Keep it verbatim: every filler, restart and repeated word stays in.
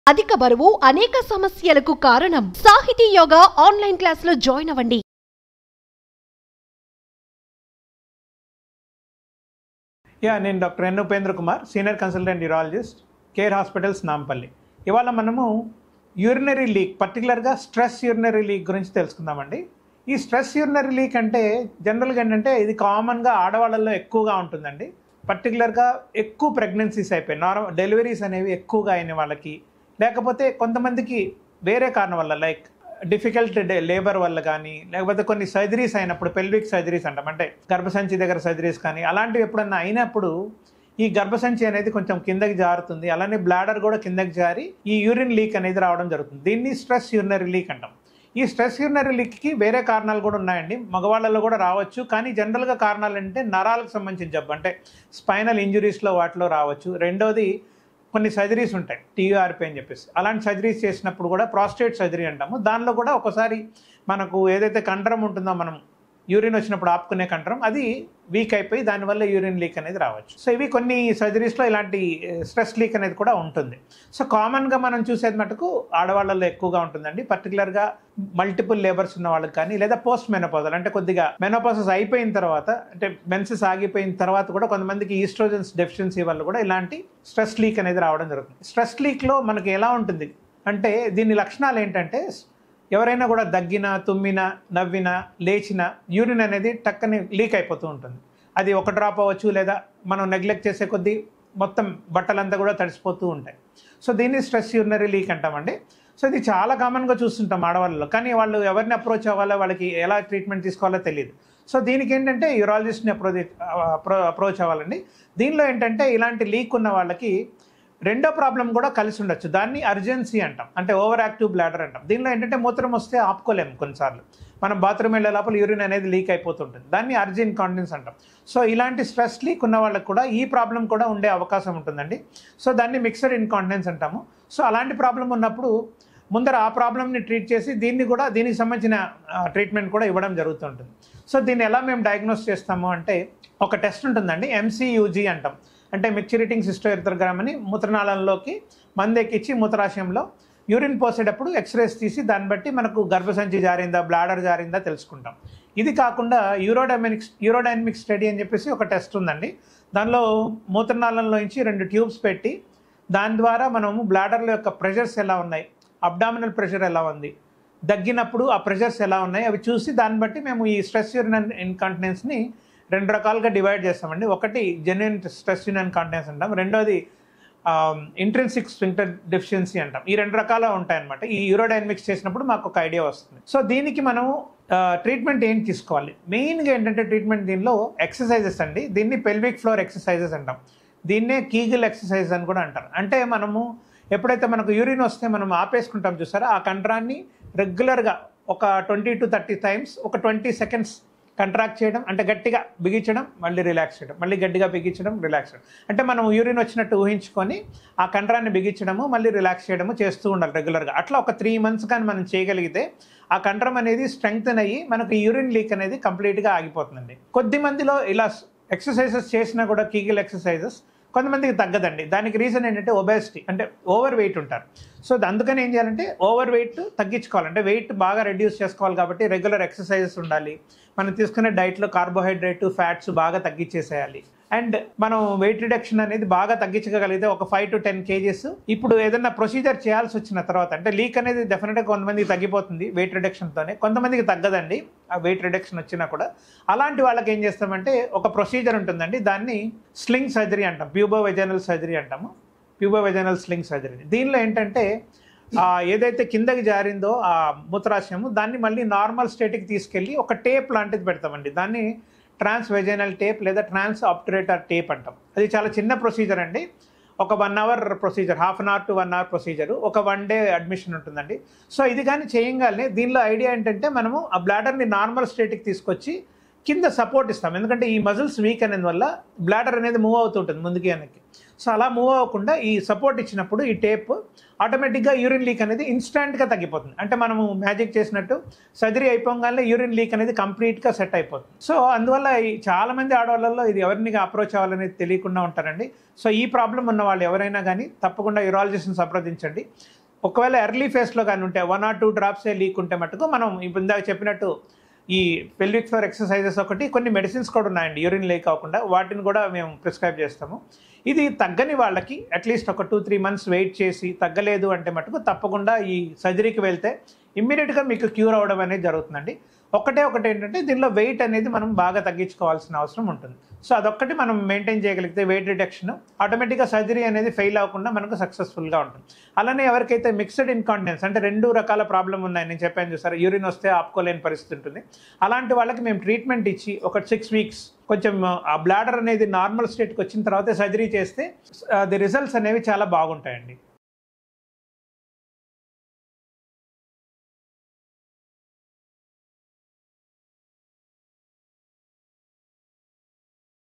అధిక బరువు అనేక సమస్యలకు కారణం. సాహితీ యోగా ఆన్లైన్ క్లాసులో జాయిన్ అవ్వండి. యా నేను doctor N Upendra Kumar, senior consultant urologist, care hospitals Nampally. ఇవాళ మనము యూరినరీ లీక్, పర్టికులర్గా స్ట్రెస్ యూరినరీ లీక్ గురించి తెలుసుకుందామండి. ఈ స్ట్రెస్ యూరినరీ లీక్ అంటే జనరల్గా ఏంటంటే ఇది కామన్గా ఆడవాళ్ళల్లో ఎక్కువగా ఉంటుందండి. పర్టికులర్గా ఎక్కువ ప్రెగ్నెన్సీస్ అయిపోయి నార్మల్ డెలివరీస్ అనేవి ఎక్కువగా అయిన వాళ్ళకి, లేకపోతే కొంతమందికి వేరే కారణం వల్ల లైక్ డిఫికల్ట్ లేబర్ వల్ల కానీ, లేకపోతే కొన్ని సర్జరీస్ అయినప్పుడు, పెల్విక్ సర్జరీస్ అంటాం, అంటే గర్భసంచి దగ్గర సర్జరీస్ కానీ అలాంటివి ఎప్పుడన్నా అయినప్పుడు ఈ గర్భసంచి అనేది కొంచెం కిందకి జారుతుంది, అలానే బ్లాడర్ కూడా కిందకి జారి ఈ యూరిన్ లీక్ అనేది రావడం జరుగుతుంది. దీన్ని స్ట్రెస్ యూరినరీ లీక్ అంటాం. ఈ స్ట్రెస్ యూరినరీ లీక్కి వేరే కారణాలు కూడా ఉన్నాయండి, మగవాళ్ళలో కూడా రావచ్చు. కానీ జనరల్గా కారణాలు అంటే నరాలకు సంబంధించిన జబ్బు, అంటే స్పైనల్ ఇంజురీస్లో వాటిలో రావచ్చు. రెండోది కొన్ని సర్జరీస్ ఉంటాయి, టీయూఆర్పీ అని చెప్పేసి, అలాంటి సర్జరీస్ చేసినప్పుడు కూడా ప్రాస్టేట్ సర్జరీ అంటాము. దానిలో కూడా ఒకసారి మనకు ఏదైతే కండరం ఉంటుందో, మనం యూరిన్ వచ్చినప్పుడు ఆపుకునే కండరం, అది వీక్ అయిపోయి దానివల్ల యూరిన్ లీక్ అనేది రావచ్చు. సో ఇవి కొన్ని సర్జరీస్లో ఇలాంటి స్ట్రెస్ లీక్ అనేది కూడా ఉంటుంది. సో కామన్గా మనం చూసేది మటుకు ఆడవాళ్ళలో ఎక్కువగా ఉంటుందండి. పర్టికులర్గా మల్టిపుల్ లేబర్స్ ఉన్న వాళ్ళకి కానీ, లేదా పోస్ట్ మెనోపాజల్ అంటే కొద్దిగా మెనోపాసస్ అయిపోయిన తర్వాత, అంటే మెన్సెస్ ఆగిపోయిన తర్వాత కూడా కొంతమందికి ఈస్ట్రోజన్స్ డెఫిషియన్సీ వల్ల కూడా ఇలాంటి స్ట్రెస్ లీక్ అనేది రావడం జరుగుతుంది. స్ట్రెస్ లీక్లో మనకి ఎలా ఉంటుంది అంటే, దీని లక్షణాలు ఏంటంటే, ఎవరైనా కూడా దగ్గినా, తుమ్మినా, నవ్వినా, లేచినా యూరిన్ అనేది టక్కని లీక్ అయిపోతూ ఉంటుంది. అది ఒక డ్రాప్ అవ్వచ్చు, లేదా మనం నెగ్లెక్ట్ చేసే కొద్దీ మొత్తం బట్టలంతా కూడా తడిసిపోతూ ఉంటాయి. సో దీన్ని స్ట్రెస్ యూరినరీ లీక్ అంటామండి. సో ఇది చాలా కామన్గా చూస్తుంటాం ఆడవాళ్ళలో, కానీ వాళ్ళు ఎవరిని అప్రోచ్ అవ్వాలో, వాళ్ళకి ఎలా ట్రీట్మెంట్ తీసుకోవాలో తెలియదు. సో దీనికి ఏంటంటే యూరాలజిస్ట్ని అప్రోచ్ అప్రోచ్ అవ్వాలండి. దీనిలో ఏంటంటే ఇలాంటి లీక్ ఉన్న వాళ్ళకి రెండో ప్రాబ్లం కూడా కలిసి ఉండొచ్చు, దాన్ని అర్జెన్సీ అంటాం, అంటే ఓవర్ యాక్టివ్ బ్లాడర్ అంటాం. దీనిలో ఏంటంటే మూత్రం వస్తే ఆపుకోలేము, కొన్నిసార్లు మనం బాత్రూమ్ వెళ్ళే లోపల యూరిన్ అనేది లీక్ అయిపోతుంటుంది, దాన్ని అర్జీ ఇన్కాంటినెన్స్ అంటాం. సో ఇలాంటి స్ట్రెస్ లీక్ ఉన్న వాళ్ళకి కూడా ఈ ప్రాబ్లం కూడా ఉండే అవకాశం ఉంటుందండి. సో దాన్ని మిక్స్డ్ ఇన్కాంటినెన్స్ అంటాము. సో అలాంటి ప్రాబ్లం ఉన్నప్పుడు ముందర ఆ ప్రాబ్లమ్ని ట్రీట్ చేసి దీన్ని కూడా, దీనికి సంబంధించిన ట్రీట్మెంట్ కూడా ఇవ్వడం జరుగుతుంటుంది. సో దీన్ని ఎలా మేము డయాగ్నోస్ చేస్తాము అంటే, ఒక టెస్ట్ ఉంటుందండి, ఎంసీయూజీ అంటాం, అంటే మెచ్యూరిటింగ్ సిస్టోఎరిథ్రోగ్రామ్ అని. మూత్రనాళంలోకి మందు ఎక్కించి మూత్రాశయంలో యూరిన్ పోసేటప్పుడు ఎక్స్రేస్ తీసి దాన్ని బట్టి మనకు గర్భసంచి జారిందా, బ్లాడర్ జారిందా తెలుసుకుంటాం. ఇది కాకుండా యూరోడైనమిక్స్ యూరోడైనమిక్ స్టడీ అని చెప్పేసి ఒక టెస్ట్ ఉందండి. దానిలో మూత్రనాళంలో నుంచి రెండు ట్యూబ్స్ పెట్టి దాని ద్వారా మనము బ్లాడర్ల యొక్క ప్రెషర్స్ ఎలా ఉన్నాయి, అబ్డామినల్ ప్రెషర్ ఎలా ఉంది, దగ్గినప్పుడు ఆ ప్రెషర్స్ ఎలా ఉన్నాయి, అవి చూసి దాన్ని బట్టి మేము ఈ స్ట్రెస్ యూరిన్ ఇన్కాంటినెన్స్ని రెండు రకాలుగా డివైడ్ చేస్తామండి. ఒకటి జెన్యున్ స్ట్రెస్ యూరిన్ ఇన్కాంటినెన్స్ అంటాం, రెండోది ఇంట్రిన్సిక్ స్ఫింక్టర్ డెఫిషియన్సీ అంటాం. ఈ రెండు రకాల ఉంటాయన్నమాట. ఈ యూరోడైనమిక్స్ చేసినప్పుడు మాకు ఒక ఐడియా వస్తుంది. సో దీనికి మనము ట్రీట్మెంట్ ఏం తీసుకోవాలి, మెయిన్గా ఏంటంటే ట్రీట్మెంట్ దీనిలో ఎక్సర్సైజెస్ అండి. దీన్ని పెల్విక్ ఫ్లోర్ ఎక్సర్సైజెస్ అంటాం, దీన్నే కీగిల్ ఎక్సర్సైజ్ అని కూడా అంటారు. అంటే మనము ఎప్పుడైతే మనకు యూరిన్ వస్తే మనం ఆపేసుకుంటాం చూసారా, ఆ కండరాన్ని రెగ్యులర్గా ఒక ట్వంటీ టు థర్టీ టైమ్స్ ఒక ట్వంటీ సెకండ్స్ కంట్రాక్ట్ చేయడం, అంటే గట్టిగా బిగించడం, మళ్ళీ రిలాక్స్ చేయడం, మళ్ళీ గట్టిగా బిగించడం, రిలాక్స్ చేయడం, అంటే మనం యూరిన్ వచ్చినట్టు ఊహించుకొని ఆ కండరాన్ని బిగించడము, మళ్ళీ రిలాక్స్ చేయడము చేస్తూ ఉండాలి రెగ్యులర్గా. అట్లా ఒక త్రీ మంత్స్ కానీ మనం చేయగలిగితే ఆ కండరం అనేది స్ట్రెంగ్తన్ అయ్యి మనకు యూరిన్ లీక్ అనేది కంప్లీట్గా ఆగిపోతుందండి. కొద్ది మందిలో ఇలా ఎక్సర్సైజెస్ చేసినా కూడా, కీగిల్ ఎక్సర్సైజెస్, కొంతమందికి తగ్గదండి. దానికి రీజన్ ఏంటంటే ఒబేసిటీ, అంటే ఓవర్ వెయిట్ ఉంటారు. సో అందుకని ఏం చేయాలంటే ఓవర్ వెయిట్ తగ్గించుకోవాలంటే, వెయిట్ బాగా రెడ్యూస్ చేసుకోవాలి కాబట్టి రెగ్యులర్ ఎక్సర్సైజెస్ ఉండాలి, మనం తీసుకునే డైట్లో కార్బోహైడ్రేట్, ఫ్యాట్స్ బాగా తగ్గించేసేయాలి. అండ్ మనం వెయిట్ రిడక్షన్ అనేది బాగా తగ్గించగలిగితే ఒక ఫైవ్ టు టెన్ కేజీస్ ఇప్పుడు ఏదైనా ప్రొసీజర్ చేయాల్సి వచ్చిన తర్వాత, అంటే లీక్ అనేది డెఫినెట్గా కొంతమందికి తగ్గిపోతుంది వెయిట్ రిడక్షన్తోనే, కొంతమందికి తగ్గదండి ఆ వెయిట్ రిడక్షన్ వచ్చినా కూడా. అలాంటి వాళ్ళకి ఏం చేస్తామంటే ఒక ప్రొసీజర్ ఉంటుందండి, దాన్ని స్లింగ్ సర్జరీ అంటాం, ప్యూబో వెజైనల్ సర్జరీ అంటాము, ప్యూబో వెజైనల్ స్లింగ్ సర్జరీ. దీనిలో ఏంటంటే ఏదైతే కిందకి జారిందో ఆ మూత్రాశయము, దాన్ని మళ్ళీ నార్మల్ స్టేట్కి తీసుకెళ్ళి ఒక టేప్ లాంటిది పెడతామండి, దాన్ని ట్రాన్స్ వెజైనల్ టేప్ లేదా ట్రాన్స్ ఆబ్టురేటర్ టేప్ అంటాం. అది చాలా చిన్న ప్రొసీజర్ అండి, ఒక one hour procedure, half an hour to one hour procedure, ఒక వన్ డే అడ్మిషన్ ఉంటుందండి. సో ఇది కానీ చేయగానే దీనిలో ఐడియా ఏంటంటే మనము ఆ బ్లాడర్ని నార్మల్ స్టేట్కి తీసుకొచ్చి కింద సపోర్ట్ ఇస్తాం, ఎందుకంటే ఈ మజిల్స్ వీక్ అనేది వల్ల బ్లాడర్ అనేది మూవ్ అవుతుంటుంది ముందుకి వెనక్కి. సో అలా మూవ్ అవ్వకుండా ఈ సపోర్ట్ ఇచ్చినప్పుడు ఈ టేప్ ఆటోమేటిక్గా యూరిన్ లీక్ అనేది ఇన్స్టాంట్గా తగ్గిపోతుంది. అంటే మనము మ్యాజిక్ చేసినట్టు సర్జరీ అయిపోగానే యూరిన్ లీక్ అనేది కంప్లీట్గా సెట్ అయిపోతుంది. సో అందువల్ల ఈ చాలామంది ఆడవాళ్ళలో ఇది ఎవరిని అప్రోచ్ అవ్వాలనేది తెలియకుండా ఉంటారండి. సో ఈ ప్రాబ్లం ఉన్న వాళ్ళు ఎవరైనా కానీ తప్పకుండా యూరాలజిస్ట్ని సంప్రదించండి. ఒకవేళ ఎర్లీ ఫేస్లో కానీ ఉంటే వన్ ఆర్ టూ డ్రాప్సే లీక్ ఉంటే మటుకు మనం ఇప్పుడు ఇందాక చెప్పినట్టు ఈ పెల్విక్ ఫ్లోర్ ఎక్సర్సైజెస్ ఒకటి కొన్ని మెడిసిన్స్ కూడా ఉన్నాయండి యూరిన్ లీక్ అవ్వకుండా, వాటిని కూడా మేము ప్రిస్క్రైబ్ చేస్తాము. ఇది తగ్గని వాళ్ళకి అట్లీస్ట్ ఒక టూ త్రీ మంత్స్ వెయిట్ చేసి తగ్గలేదు అంటే మటుకు తప్పకుండా ఈ సర్జరీకి వెళ్తే ఇమ్మీడియట్గా మీకు క్యూర్ అవ్వడం అనేది జరుగుతుందండి. ఒకటే ఒకటి ఏంటంటే దీనిలో వెయిట్ అనేది మనం బాగా తగ్గించుకోవాల్సిన అవసరం ఉంటుంది. సో అదొక్కటి మనం మెయింటైన్ చేయగలిగితే వెయిట్ రిడక్షన్ ఆటోమేటిక్గా సర్జరీ అనేది ఫెయిల్ అవ్వకుండా మనకు సక్సెస్ఫుల్గా ఉంటుంది. అలానే ఎవరికైతే మిక్స్డ్ ఇన్కాంటినెన్స్ అంటే రెండు రకాల ప్రాబ్లం ఉన్నాయి, నేను చెప్పాను చూసారు, యూరిన్ వస్తే ఆపుకోలేని పరిస్థితి ఉంటుంది, అలాంటి వాళ్ళకి మేము ట్రీట్మెంట్ ఇచ్చి ఒక సిక్స్ వీక్స్ కొంచెం ఆ బ్లాడర్ అనేది నార్మల్ స్టేట్కి వచ్చిన తర్వాత సర్జరీ చేస్తే ది రిజల్ట్స్ అనేవి చాలా బాగుంటాయండి.